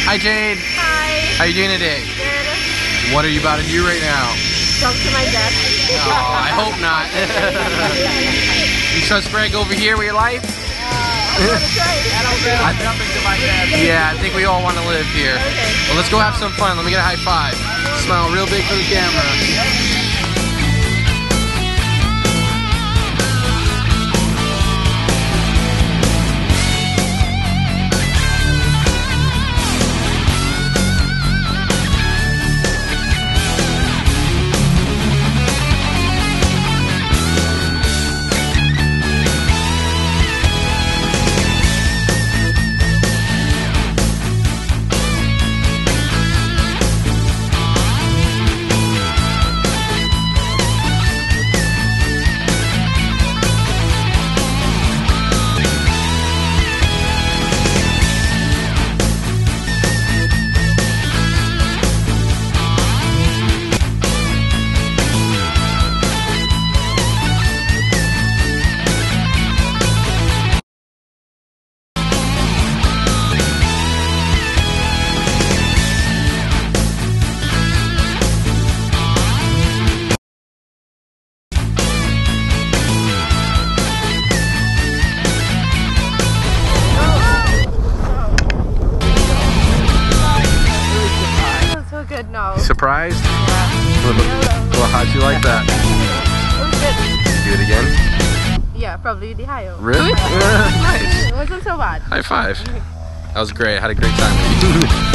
Hi Jade. Hi. How you doing today? Good. What are you about to do right now? Jump to my death. Oh, I hope not. You trust Greg over here with your life? I'm gonna try it. I'm jumping to my death. Yeah, I think we all want to live here. Okay. Well, let's go have some fun. Let me get a high five. Smile real big for the camera. No. Surprised? Yeah. Well, how'd you like that? It was good. Do it again? Yeah, probably the higher. Really? Nice. It wasn't so bad. High five. That was great. I had a great time with you.